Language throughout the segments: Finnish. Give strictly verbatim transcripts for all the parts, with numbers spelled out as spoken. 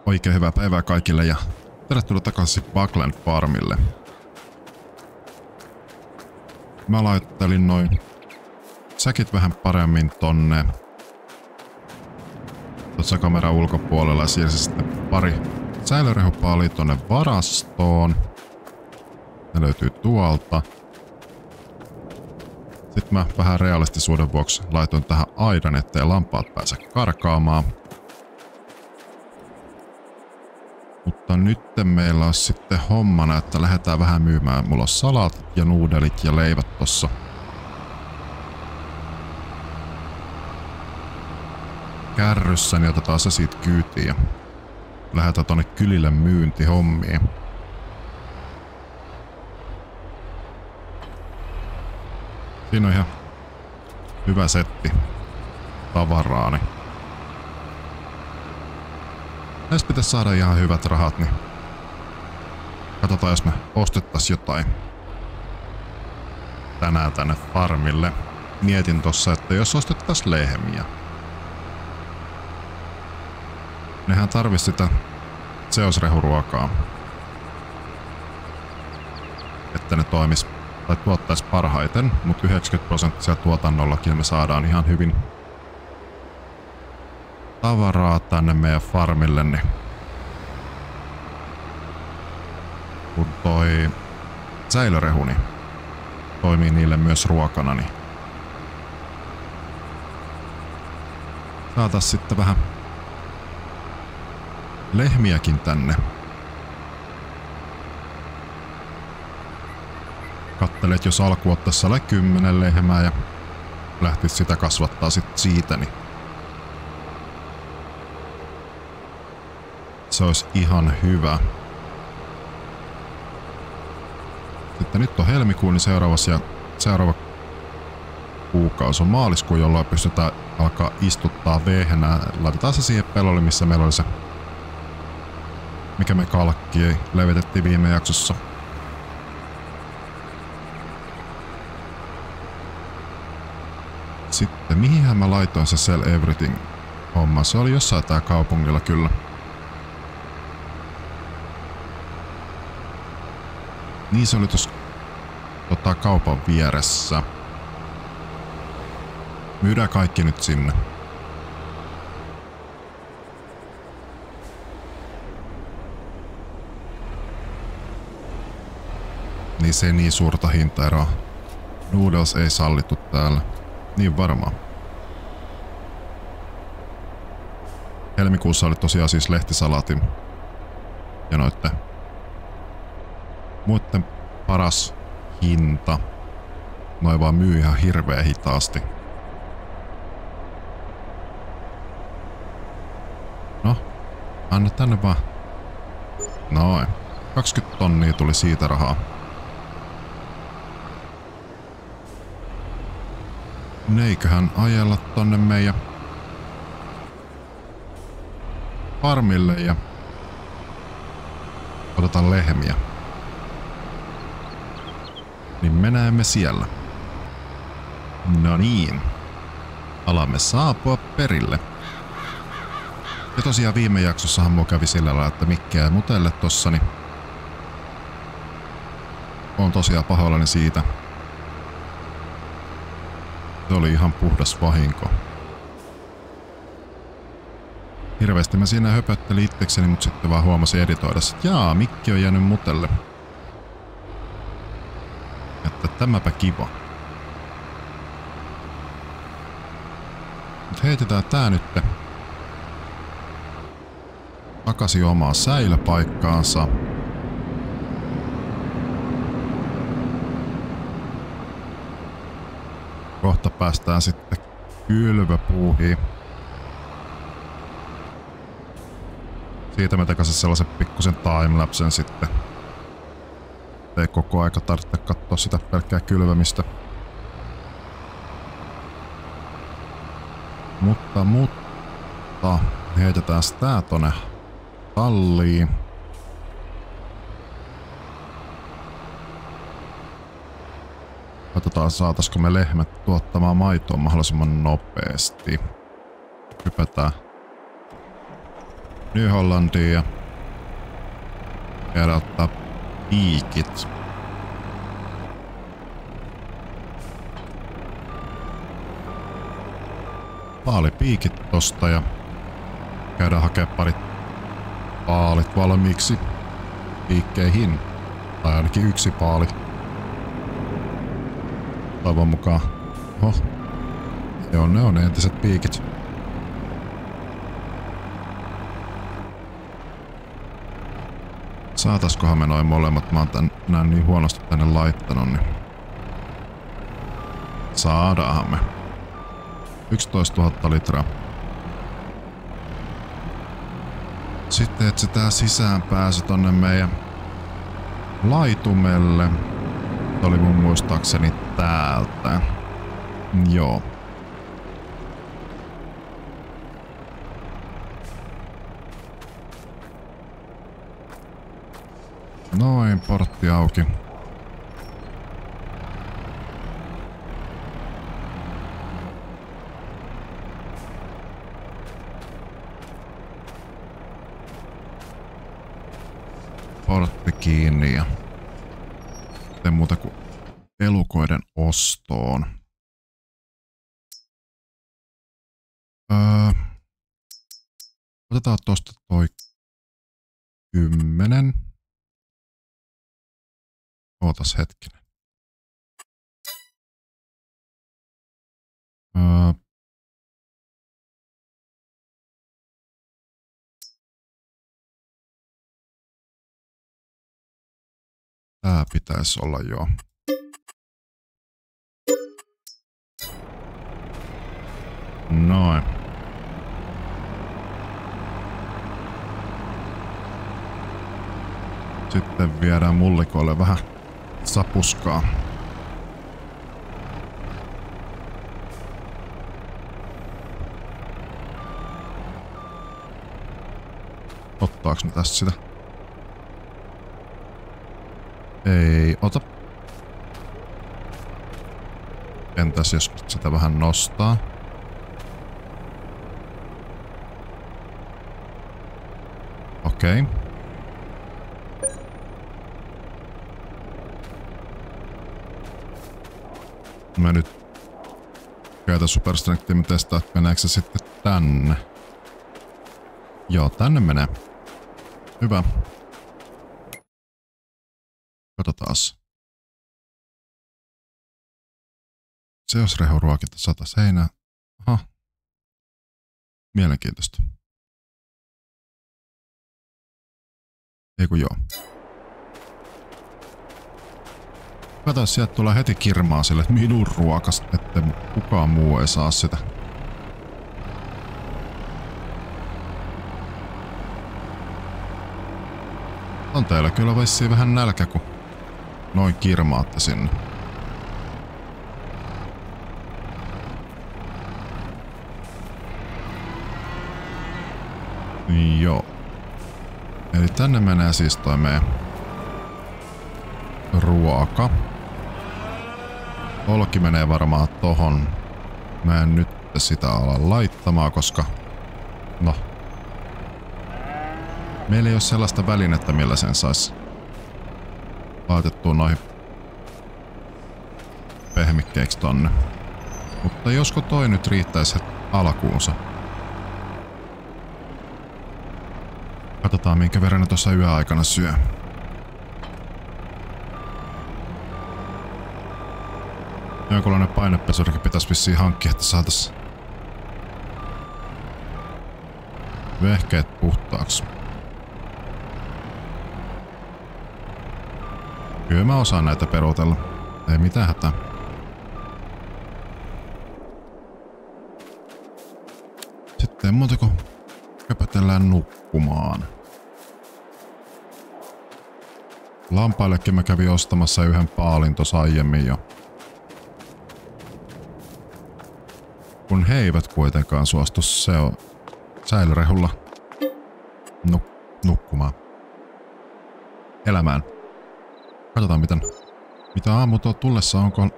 Oikein hyvää päivää kaikille ja tervetuloa takaisin Buckland Farmille. Mä laittelin noin säkit vähän paremmin tonne tuossa kameran ulkopuolella ja siirsin sitten pari säilörehupaalia tonne varastoon. Ne löytyy tuolta. Sitten mä vähän realistisuuden vuoksi laitoin tähän aidan, ettei lampaat pääse karkaamaan. Mutta nyt meillä on sitten hommana, että lähdetään vähän myymään. Mulla on salatit ja nuudelit ja leivät tossa kärryssä, niin otetaan se siitä kyytiin ja lähdetään tonne kylille myyntihommiin. Siinä on ihan hyvä setti tavaraani. Näistä pitäisi saada ihan hyvät rahat, niin katsotaan, jos me ostettais jotain tänään tänne farmille. Mietin tossa, että jos ostettais lehmiä. Nehän tarvis sitä seosrehuruokaa, että ne toimis tai tuottais parhaiten, mutta yhdeksänkymmentä prosenttia tuotannollakin me saadaan ihan hyvin tavaraa tänne meidän farmille, niin kun toi säilörehu niin toimii niille myös ruokana, niin saatais sitten vähän lehmiäkin tänne. Kattelet, jos alku ottaisi alle kymmenen lehmää ja lähtis sitä kasvattaa sit siitä, niin se olisi ihan hyvä. Sitten nyt on helmikuu, niin seuraavassa ja seuraava kuukausi on maaliskuu, jolloin pystytään alkaa istuttaa vehnää. Laitetaan se siihen pellolle, missä meillä oli se, mikä me kalkki levitettiin viime jaksossa. Sitten mihinhän mä laitoin se Sell Everything homma? Se oli jossain tää kaupungilla kyllä. Niin se oli tuossa tota, kaupan vieressä. Myydään kaikki nyt sinne. Niin se ei niin suurta hintaeroa. Noodles ei sallittu täällä. Niin varmaan. Helmikuussa oli tosiaan siis lehtisalaatin ja noitte muiden paras hinta. Noi vaan myy ihan hirveä hitaasti. No, anna tänne vaan. Noin. kaksikymmentä tonnia tuli siitä rahaa. Neiköhän ajella tonne meidän farmille ja otetaan lehmiä. Niin me näemme siellä. No niin. Alamme saapua perille. Ja tosiaan viime jaksossahan mua kävi sillä lailla, että Mikkiä ja Mutelle tossa, niin on tosiaan pahoillani siitä. Se oli ihan puhdas vahinko. Hirveästi mä siinä höpöttelin itsekseni, mutta sitten vaan huomasin editoida, että jaa, Mikki on jäänyt Mutelle. Että tämäpä kiva. Mut heitetään tää nyt takaisin omaan säilöpaikkaansa. Kohta päästään sitten kylvöpuuhiin. Siitä mä tekäsin sellaisen pikkusen timelapsen sitten. Ei koko aika tarvitse katsoa sitä pelkkää kylvämistä. Mutta, mutta heitetään tää tonne talliin. Katsotaan, saataisiko me lehmät tuottamaan maitoa mahdollisimman nopeasti. Hypätään New Hollandiin ja käydä ottaa piikit. Paalipiikit tosta ja käydään hakea parit paalit valmiiksi piikkeihin. Tai ainakin yksi paali. Toivon mukaan. Oho. Joo, ne on ne entiset piikit. Saataskohan me noin molemmat? Mä oon tän, nän niin huonosti tänne laittanut, niin saadaanhan me. yksitoistatuhatta litraa. Sitten etsitään sisäänpääsy tonne meidän laitumelle. Se oli mun muistaakseni täältä. Joo. Noin, portti auki. Portti kiinni ja sitten muuta kuin elukoiden ostoon. Öö, otetaan tosta toi kymmenen. Ootas hetkinen. Öö, tää pitäisi olla joo. Noin. Sitten viedään mullikoille vähän sapuskaa. Ottaaks ne tästä sitä? Ei ota. Entäs jos sitä vähän nostaa? Okei. Okay. Mä nyt käytän Super Strengthia testaa, että meneekö se sitten tänne. Joo, tänne menee. Hyvä. Katsotaas. Se jos rehuruokinta sata seinää. Aha. Mielenkiintoista. Eiku joo. Kato, sieltä tulee heti kirmaa sille, että minun ruokas, että kukaan muu ei saa sitä. On teillä kyllä vissiin vähän nälkä, kun noin kirmaatte sinne. Joo. Eli tänne menee siis toi meidän ruoka. Olki menee varmaan tohon. Mä en nyt sitä ala laittamaan, koska no meillä ei ole sellaista välinettä, millä sen sais laitettua noihin pehmikkeiksi tonne. Mutta josko toi nyt riittäisi alkuunsa. Katsotaan minkä verran ne tuossa yöaikana syö. Jonkunlainen painepesurikin pitäisi vissiin hankkia, että saatais vehkeet puhtaaksi. Kyllä mä osaan näitä perutella. Ei mitään hätää. Sitten muuta kuin köpötellään nukkumaan. Lampaillekin mä kävin ostamassa yhden paalin tossa aiemmin jo. Kun he eivät kuitenkaan suostu se on säilyrehulla nuk nukkumaan. Elämään. Katsotaan miten, mitä aamu tuo tullessa onko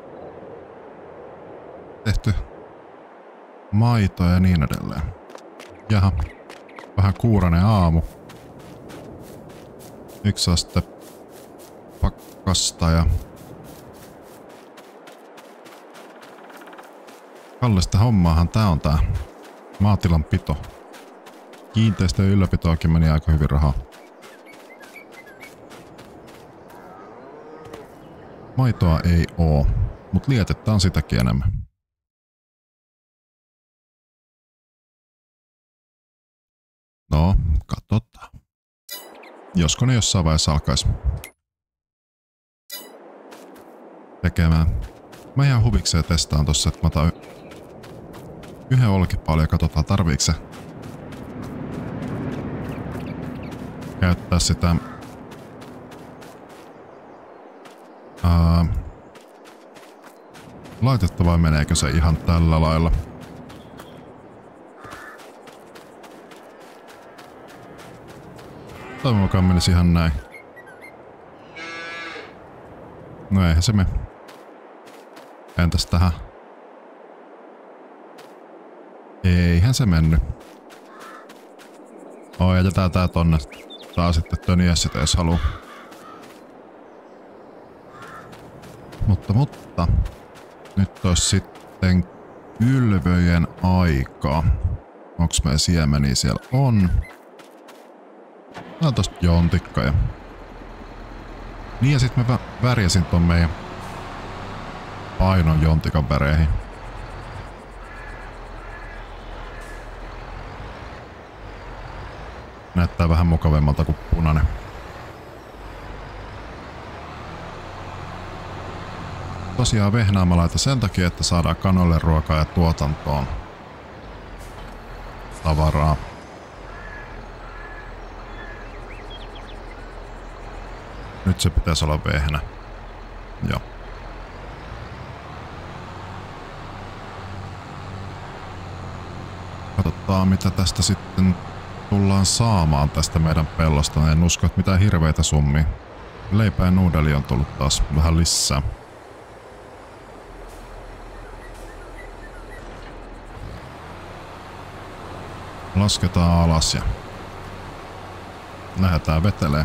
tehty maitoa ja niin edelleen. Jaha. vähän kuurainen aamu. Yksi aste pakkasta ja kallista hommaahan tää on tää maatilan pito. Kiinteistöjen ylläpitoakin meni aika hyvin rahaa. Maitoa ei oo, mut lietettä on sitäkin enemmän. No, katsotaan. Josko ne jossain vaiheessa alkais tekemään. Mä ihan huvikseen testaan tossa, että mä otan yhden olkipaalin ja katsotaan tarviiko se käyttää sitä ää, laitetta vai meneekö se ihan tällä lailla. Toivon mukaan menisi ihan näin. No eihän se me. Entäs tähän? Eihän se mennyt. Oh, jätetään tää tonne. Saa sitten töniä sitä jos haluu. Mutta, mutta. Nyt olisi sitten kylvöjen aika. Onks meidän siemeniä siellä? On. No tosta jontikka ja... Niin ja sit mä vä- värjäsin ton meidän painon jontikan väreihin. Näyttää vähän mukavemmalta kuin punainen. Tosiaan vehnää mä laitan sen takia, että saadaan kanoille ruokaa ja tuotantoon tavaraa. Nyt se pitäisi olla vehnä. Joo. Katsotaan mitä tästä sitten tullaan saamaan tästä meidän pellosta. En usko, että mitään hirveitä summia. Leipä ja nuudeli on tullut taas vähän lisää. Lasketaan alas ja lähdetään veteleen.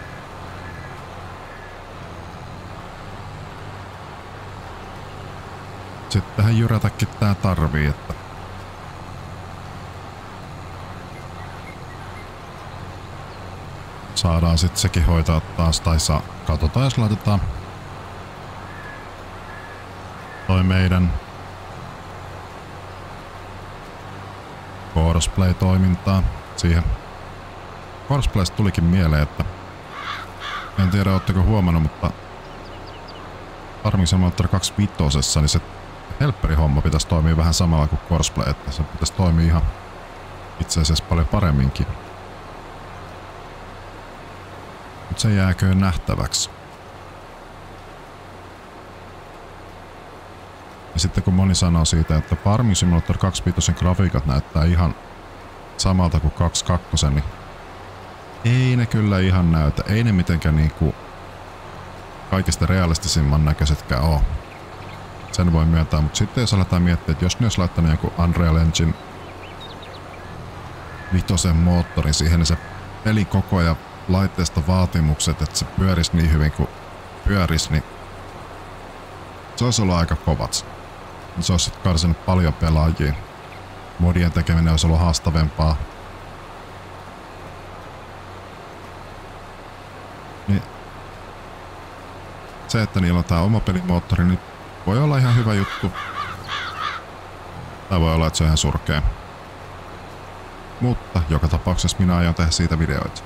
Sittenhän jyrätäkin tää tarvii, että saadaan sit sekin hoitaa taas, tai saa, katsotaan jos laitetaan toi meidän Courseplay-toimintaa siihen. Courseplaysta tulikin mieleen, että en tiedä ootteko huomannut, mutta Farming Simulator kaksikymmentäviisi, niin se helpperihomma pitäisi toimia vähän samalla kuin Courseplay, että se pitäisi toimia ihan itse asiassa paljon paremminkin. Mutta se jääköön nähtäväksi. Ja sitten kun moni sanoo siitä, että Farming Simulator kaksikymmentäviisi grafiikat näyttää ihan samalta kuin kaksikymmentäkaksi, niin ei ne kyllä ihan näytä. Ei ne mitenkään niinku kaikista realistisimman näköisetkään oo. Sen voi myöntää, mutta sitten jos aletaan miettiä, että jos ne olisi laittanut joku Unreal Engine vitosen moottorin siihen, niin se pelikoko ja laitteesta vaatimukset, että se pyörisi niin hyvin kuin pyörisi, niin se olisi ollut aika kovat. Se olisi karsinut paljon pelaajia. Modien tekeminen olisi ollut haastavempaa. Niin se, että niillä on tää oma pelimoottori, niin voi olla ihan hyvä juttu. Tai voi olla, että se on ihan surkea. Mutta joka tapauksessa minä aion tehdä siitä videoita.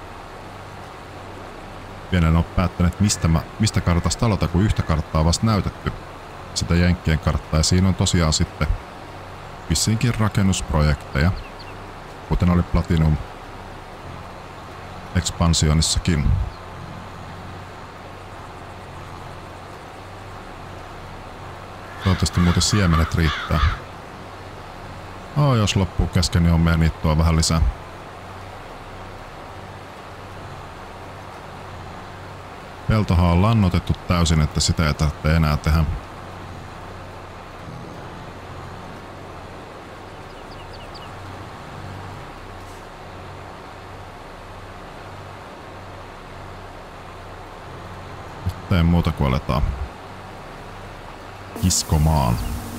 Vielä en ole päättänyt, mistä, mä, mistä kartasta aloitan, kun yhtä karttaa on vasta näytetty. Sitä Jenkkien karttaa. Ja siinä on tosiaan sitten vissiinkin rakennusprojekteja. Kuten oli Platinum Expansionissakin. Toivottavasti muuten siemenet riittää. Oh, jos loppuu kesken, niin on meidän niittoa vähän lisää. Peltohan on lannotettu täysin, että sitä ei tarvitse enää tehdä. tee muuta kuin aletaan kiskomaan.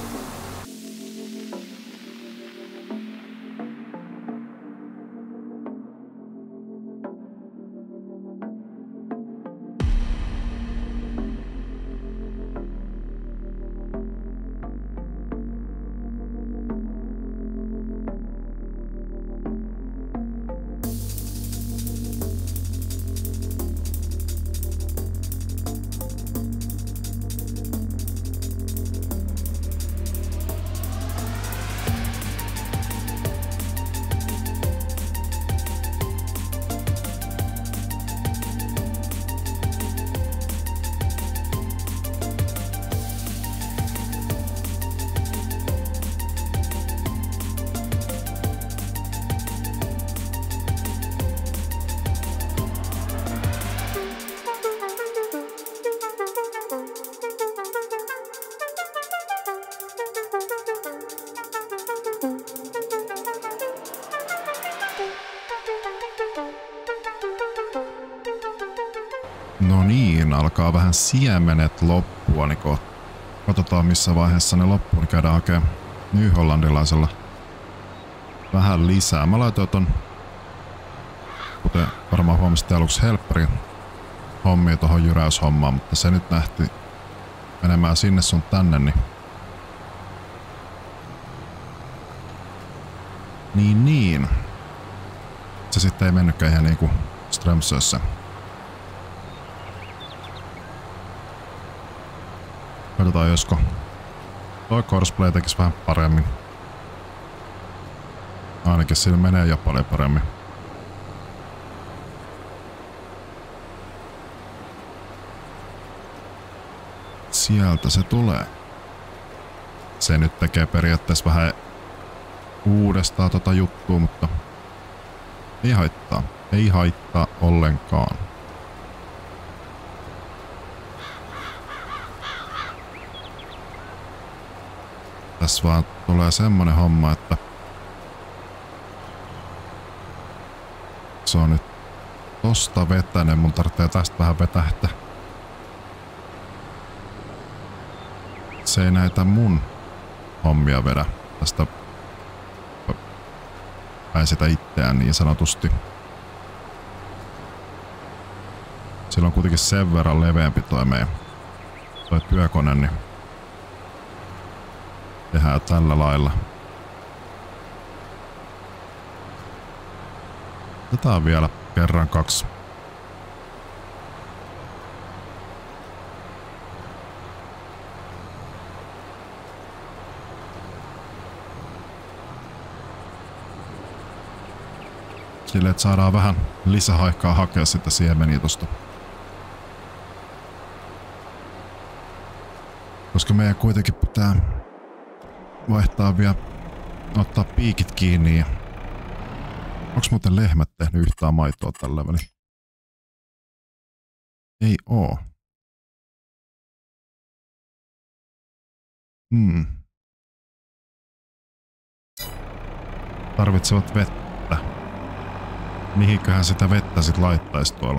No niin, alkaa vähän siemenet loppua, niin kun katsotaan missä vaiheessa ne loppuu, niin käydään hakemaan Ny-Hollandilaisella vähän lisää. Mä laitoin ton, kuten varmaan huomasitte aluksi, helpperin hommia tohon jyräyshommaan, mutta se nyt nähti menemään sinne sun tänne, niin Niin niin. Se sitten ei mennytkään ihan niinku Strömsössä. Katsotaan josko toi Courseplay tekis vähän paremmin. Ainakin sillä menee jo paljon paremmin. Sieltä se tulee. Se nyt tekee periaatteessa vähän uudestaan tota juttua, mutta ei haittaa. Ei haittaa ollenkaan. Tässä vaan tulee semmonen homma, että se on nyt tosta vetäinen. Mun tarvitsee tästä vähän vetähtää. Se ei näitä mun hommia vedä. Tästä päin sitä itseään niin sanotusti. Sillä on kuitenkin sen verran leveämpi toi meidän toi työkone, niin tehdään tällä lailla. Otetaan vielä kerran kaksi. Sille, että saadaan vähän lisäaikaa hakea sitä siemeniä tosta. Koska meidän kuitenkin pitää vaihtaa vielä, ottaa piikit kiinni. Ja onks muuten lehmät tehnyt yhtään maitoa tällä välin? Ei oo. Hmm. Tarvitsevat vettä. Mihinköhän sitä vettä sit laittais tuolla?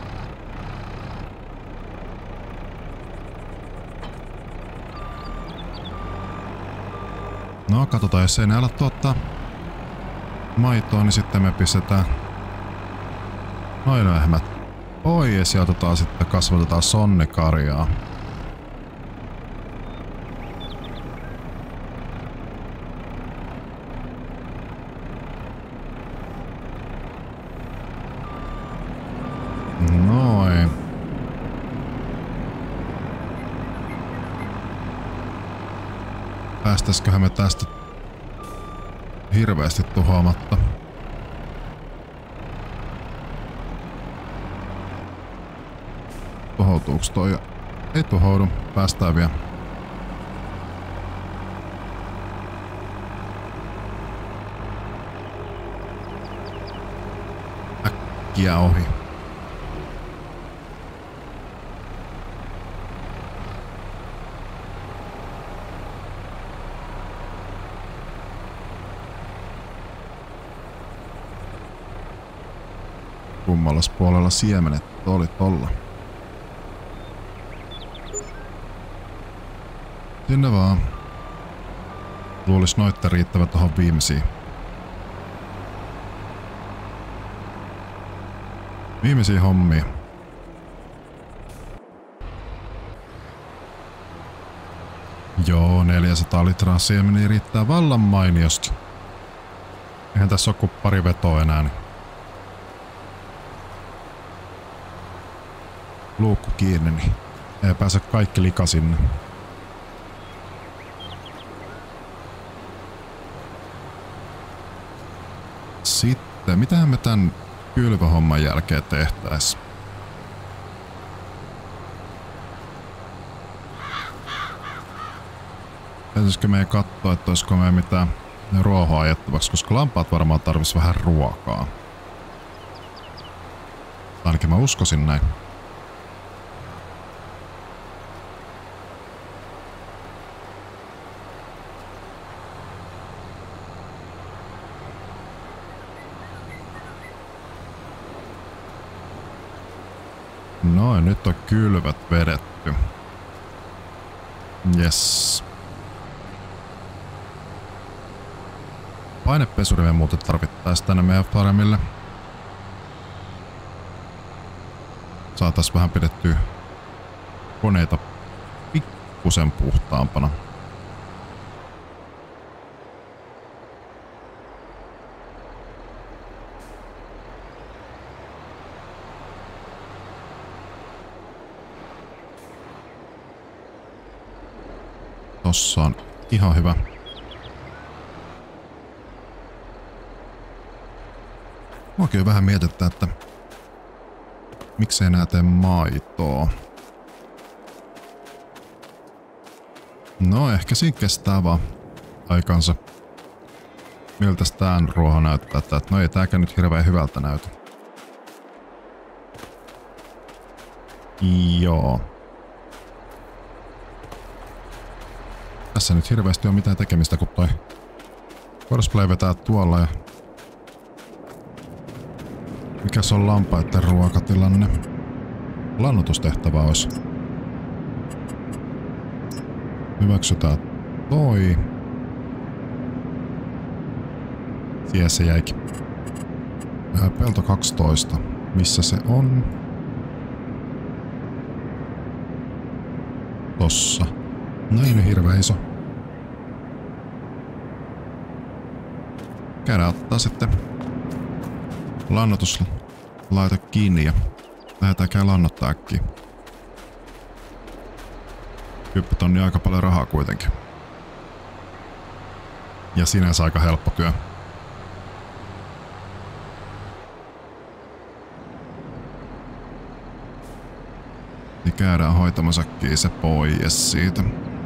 No katsotaan, jos ei ne ala tuottaa maitoa, niin sitten me pistetään noin lehmät pois ja otetaan sitten kasvatetaan sonnekarjaa. Noin. Päästäisiköhän me tästä hirveästi tuhoamatta? Tuhoutuuks toi? Ei tuhoudu. Päästään vielä. Äkkiä ohi. Kummallas puolella siemenet oli tolla. Sinne vaan. Luulis noitte riittävät tohon viimeisiin. Viimeisiä hommia. Joo, neljäsataa litraa siemeniä riittää vallan mainiosti. Eihän tässä oo kuin pari vetoa enää. Niin. Luukku kiinni, niin ei pääse kaikki lika sinne. Sitten, mitähän me tän kylvähomman jälkeen tehtäis? Täytyisikö meidän katsoa, että olisiko meidän mitään ruohoa ajettavaksi, koska lampaat varmaan tarvis vähän ruokaa. Ainakin mä uskoisin näin. Noin, nyt on kylvät vedetty. Yes. Painepesuri me muuten tarvittais tänne meidän farmille. Saatais vähän pidettyä koneita pikkusen puhtaampana. Tossa on ihan hyvä. Muakin vähän mietitään, että miksei nää tee maitoa. No ehkä siinä kestää vaan aikansa. Miltäs tää ruoho näyttää? Että no ei tääkään nyt hirveän hyvältä näytä. Joo. Tässä nyt hirveästi on mitään tekemistä, kun toi Corsplay vetää tuolla ja mikäs on lampaiden ruokatilanne? Lannutustehtävä olisi. Hyväksytään toi. Siihen se jäikin. Pelto kaksitoista. Missä se on? Tossa. No ei nyt hirveä iso. Käydään ottaa sitten lannoituslaite kiinni ja lähdetään käy lannottaa äkkiä. Kymppi aika paljon rahaa kuitenkin. Ja sinänsä aika helppo työ. Niin käydään hoitamassa se pois siitä.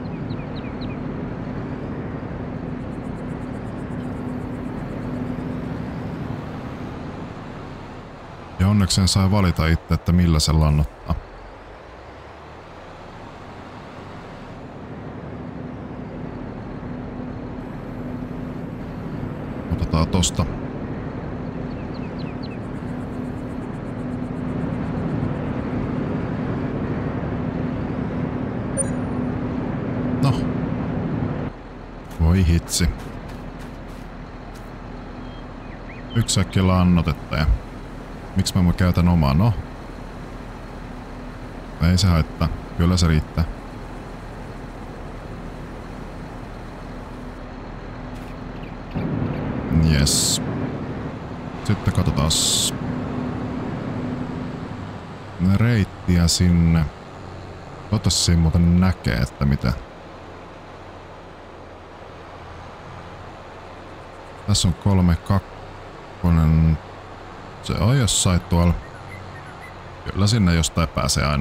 Ja onneksi sai valita itse, että millä se lannottaa. Otetaan tosta. No. Voi hitsi. Yksi äkki lannotetta ja miksi mä käytän omaa? No. Ei se haittaa. Kyllä se riittää. Yes. Sitten katsotaan reittiä sinne. Toivottavasti siinä muuten näkee, että mitä. Tässä on kolme kakkonen. Se on jossain tuolla. Kyllä sinne jostain pääsee aina.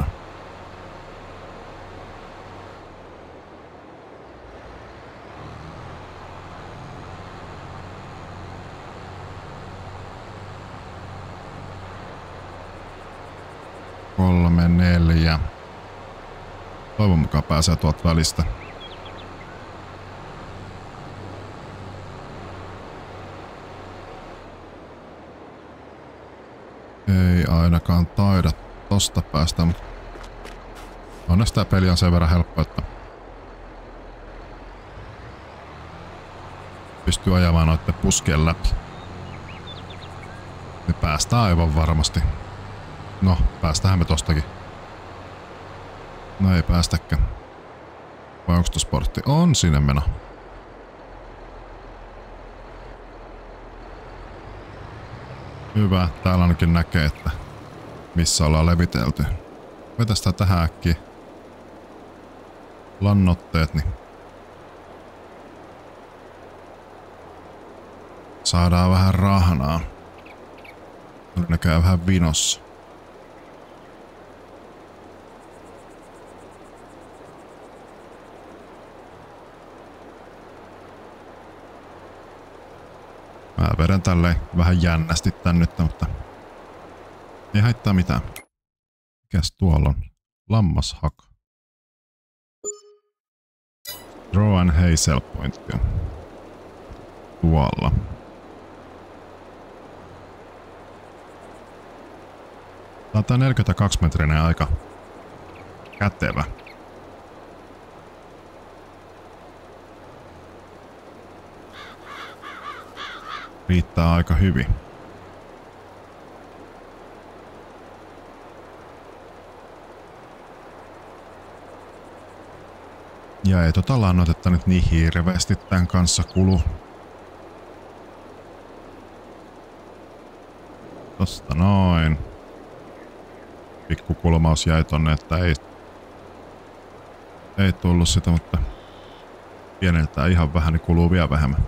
Kolme, neljä. Toivon mukaan pääsee tuolta välistä. Ei ainakaan taida tosta päästä, mutta onneksi tää peli on sen verran helppo, että pystyy ajamaan noitten puskien läpi. Ne päästään aivan varmasti. No, päästähän me tostakin. No ei päästäkään. Vai onko tuo sportti? On sinne meno. Hyvä. Täällä ainakin näkee, että missä ollaan levitelty. Vetästään tähän äkkiä lannoitteet, niin saadaan vähän rahnaa. Ne käy vähän vinossa. Mä vedän tälleen vähän jännästi tän nyt, mutta ei haittaa mitään. Mikäs tuolla on? Lammashaku. Draw and Hazel pointti on tuolla. Tää on tää neljäkymmentäkaksi metrinen aika kätevä. Riittää aika hyvin. Ja ei tota lannoitetta nyt niin hirveästi tän kanssa kulu. Tosta noin. Pikku kulmaus jäi tonne, että ei, ei tullut sitä, mutta pieneltään ihan vähän, niin kuluu vielä vähemmän.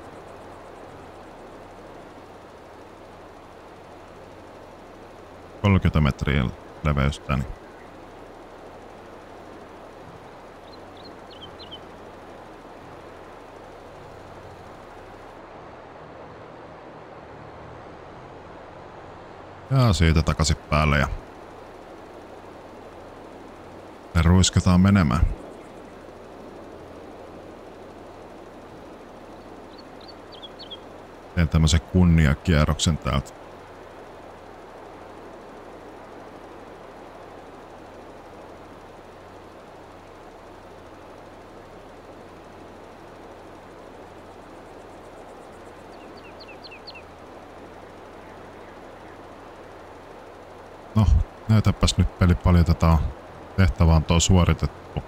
kolmekymmentä metriä leveystä. Niin. Ja siitä takaisin päälle ja me ruisketaan menemään. Teen tämmösen kunniakierroksen täältä. No, näytäpäs nyt peli paljon tätä tehtävää on tuo suoritettu.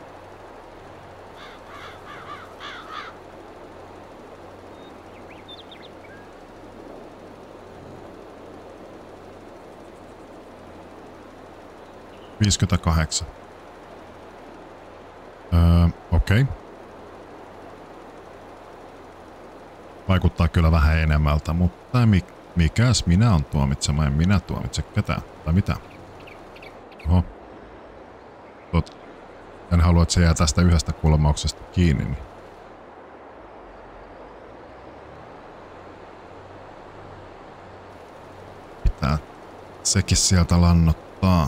viisikymmentäkahdeksan. Öö, okei. Okay. Vaikuttaa kyllä vähän enemmältä, mutta mi mikäs minä on tuomitsema, en minä tuomitse ketään. Tai mitä? Oho. Tot. En halua, että se jää tästä yhdestä kulmauksesta kiinni. Niin. Pitää sekin sieltä lannottaa.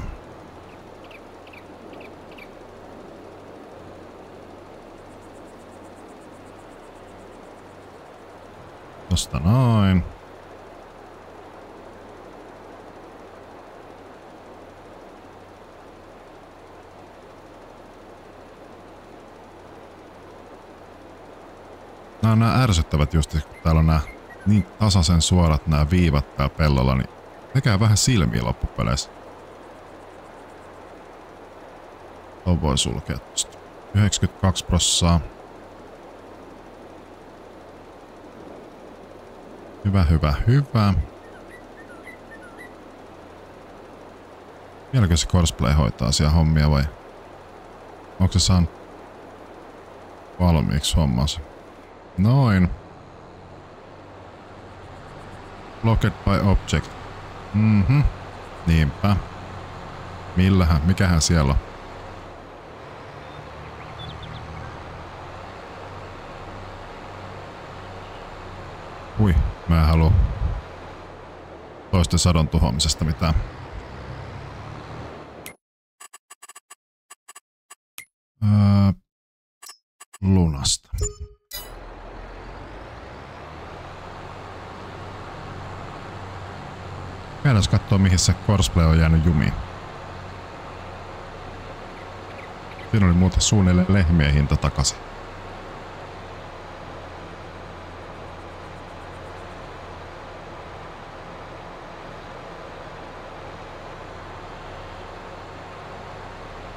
Tosta noin. Nämä on nämä ärsyttävät just, kun täällä on nämä niin tasaisen suorat nämä viivat täällä pellolla, niin ne käy vähän silmiä loppupeleissä. Tuon voi sulkea tosta. yhdeksänkymmentäkaksi prossaa. Hyvä, hyvä, hyvä. Vieläkö se Courseplay hoitaa siellä hommia vai onko se saanut valmiiksi hommansa? Noin. Blocked by object. Mhm. Niinpä. Millähän? Mikähän siellä on? Hui, mä en halua toisten sadon tuhoamisesta mitään. Öö, lunasta. Käydään katsoa, mihin se Courseplay on jäänyt jumiin. Siinä oli muuten suunnilleen lehmien hinta takaisin.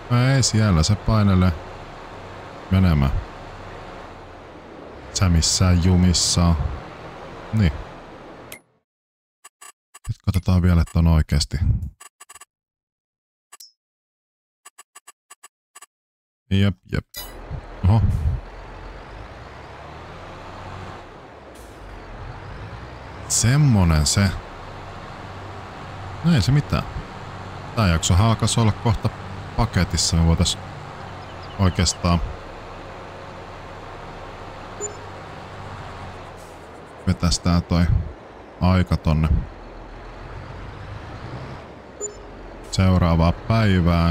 Ei siellä, se painelee menemään. Sä missään jumissa. Niin. Nyt katsotaan vielä, että on oikeesti. Jep, jep. Oho. Semmonen se. No ei se mitään. Tää jakso alkaisi olla kohta paketissa. Me voitais oikeastaan vetästää toi aika tonne seuraavaa päivää.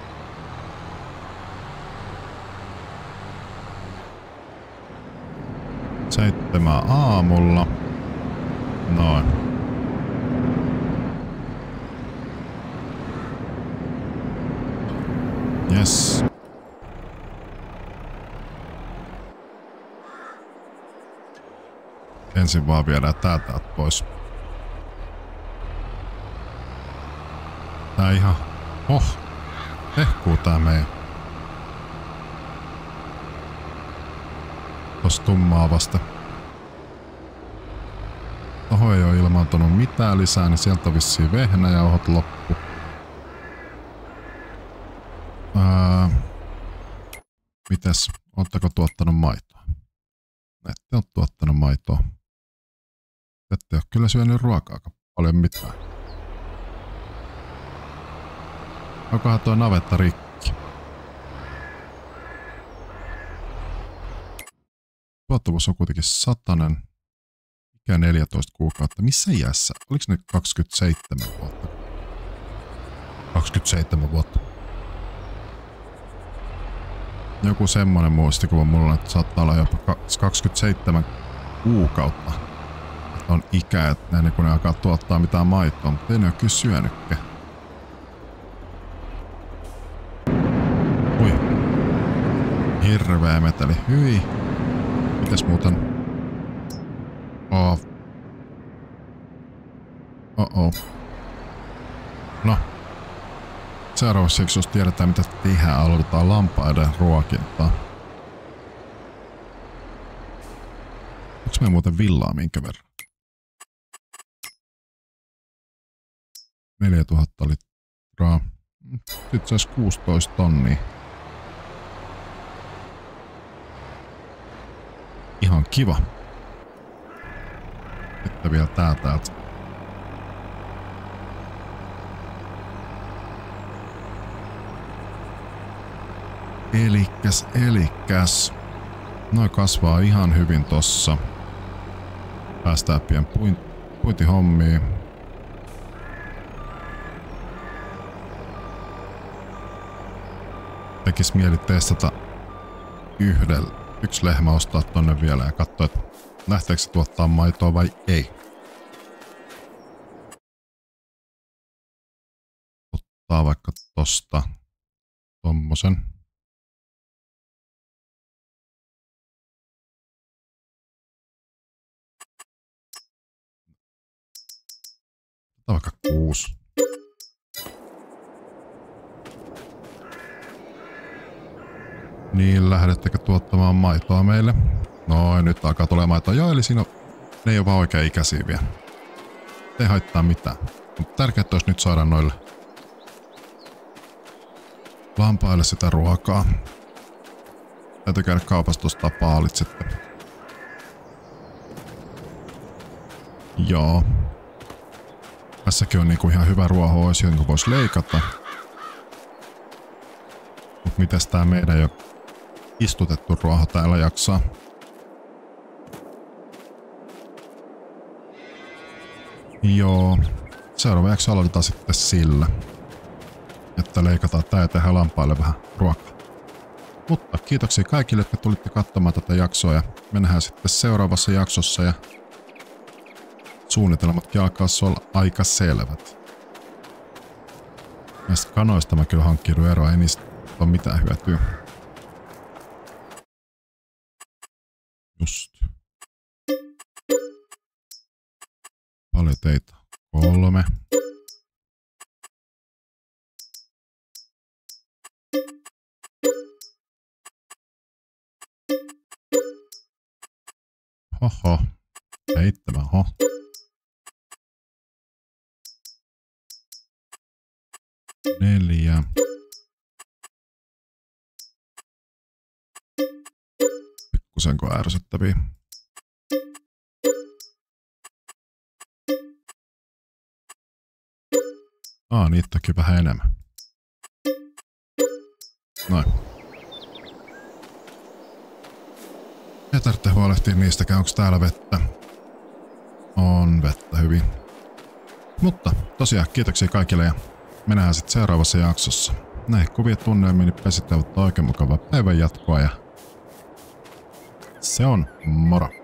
Seitsemän aamulla. Noin. Yes. Ensin vaan viedään tää täältä pois. Tää ihan... Oh! Hehkuu tää meidän. Tossa tummaa vasta. Tohon ei oo ilmaantunut mitään lisää, niin sieltä on vissiin vehnä ja ohot loppu. Ää... Mites? Ootteko tuottanut maitoa? Ette oo tuottanut maitoa. Ette oo kyllä syönyt ruokaakaan paljon mitään. Onkohan tuo navetta rikki? Tuottavuus on kuitenkin satanen. Ikä neljätoista kuukautta. Missä iässä? Oliko ne kaksikymmentäseitsemän vuotta? kaksikymmentäseitsemän vuotta. Joku semmonen muistikuva mulla, että saattaa olla jopa kaksikymmentäseitsemän kuukautta. Että on ikä, että ennen kuin ne alkaa tuottaa mitään maitoa, mutta ei ne ole kyllä syönytkään. Ui. Hirveä meteli. Hyi. Mitäs muuten? Oh. Oh-oh. No. Seuraavaksi jos tiedetään mitä tehdään, aloitetaan lampaiden ruokintaa. Onko me muuten villaa minkä verran? neljätuhatta litraa. Sitten saisi kuusitoista tonnia. Ihan kiva. Sitten vielä tää täältä. Elikkäs, elikkäs. Noi kasvaa ihan hyvin tossa. Päästään pian puin, puintihommiin. Tekis mieli testata yhdellä. Yksi lehmä ostaa tonne vielä ja katsoa, että lähteekö se tuottaa maitoa vai ei. Ottaa vaikka tosta tommosen. Ottaa vaikka kuusi. Niin, lähdettekö tuottamaan maitoa meille? Noin, nyt alkaa tulemaan maitoa. Joo, eli siinä on, ne ei ole vaan oikein ikäisiä vielä. Ei haittaa mitään. Mutta tärkeää olisi nyt saada noille lampaille sitä ruokaa. Täytyy käydä kaupasta ostaa paalit sitten. Joo. Tässäkin on niinku ihan hyvä ruoho, olisi jonka voisi leikata. Mut mitäs tää meidän jo istutettu ruoho täällä jaksaa? Joo. Seuraavaksi aloitetaan sitten sillä, että leikataan tää ja tehdään lampaille vähän ruokaa. Mutta kiitoksia kaikille, että tulitte katsomaan tätä jaksoa ja me nähdään sitten seuraavassa jaksossa ja suunnitelmatkin alkaa olla aika selvät. Näistä kanoista mä kyllä hankkiudun eroa, ei niistä ole mitään hyötyä. Just. Paljon teitä. Kolme. Oho. Seitsemän, oho. Neljä. Pikkusenko ärsyttäviä. Aa, niitäkin vähän enemmän. Noin. Ei tarvitse huolehtia niistäkään, onko täällä vettä. On vettä hyvin. Mutta tosiaan kiitoksia kaikille ja me nähdään sitten seuraavassa jaksossa. Näin kuvia tunnelmiin pesitellä oikein mukavaa päivän jatkoa ja se on moro!